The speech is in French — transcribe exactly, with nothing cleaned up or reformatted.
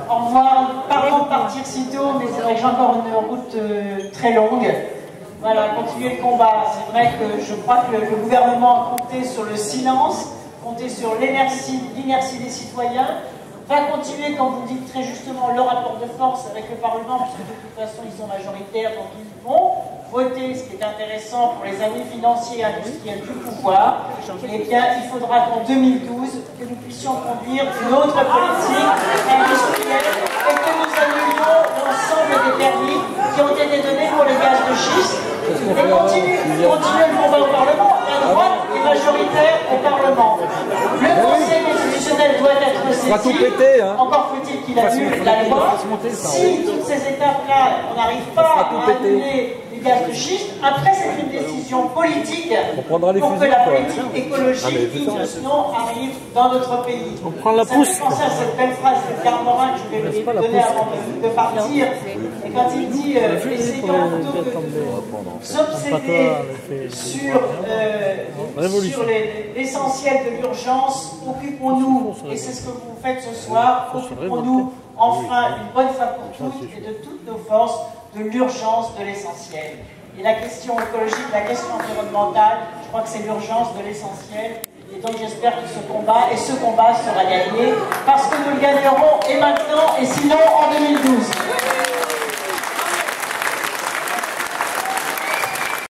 Au revoir. Pardon de partir si tôt, mais c'est vrai que j'ai encore une route euh, très longue. Voilà, continuer le combat. C'est vrai que je crois que le, le gouvernement a compté sur le silence, compté sur l'inertie des citoyens, va continuer, comme vous dites très justement, le rapport de force avec le Parlement, puisque de toute façon ils sont majoritaires, donc ils vont voter, ce qui est intéressant pour les amis financiers et industriels du pouvoir. Eh bien, il faudra qu'en deux mille douze, que nous puissions conduire une autre politique industrielle et que nous annulions l'ensemble des permis qui ont été donnés pour les gaz de schiste. Et continuer, continuer le combat au Parlement. La droite est majoritaire au Parlement. Le Conseil constitutionnel doit être saisi. Péter, hein. Encore faut-il qu'il annule la loi. Si toutes ces étapes-là, on n'arrive pas à annuler les gaz de schiste, après c'est une décision politique pour que la politique écologique digne ce nom arrive dans notre pays. On prend la Ça pousse. me fait penser à cette belle phrase de Karl Morin que je vais vous donner avant de, de partir. Et quand il dit euh, essayons plutôt que de s'obséder sur, euh, sur l'essentiel de l'urgence, occupons-nous, et c'est ce que vous faites ce soir, occupons-nous enfin une bonne fois pour toutes et de toutes nos forces de l'urgence de l'essentiel. Et la question écologique, la question environnementale, je crois que c'est l'urgence de l'essentiel. Et donc j'espère que ce combat, et ce combat sera gagné, parce que nous le gagnerons et maintenant, et sinon en deux mille douze.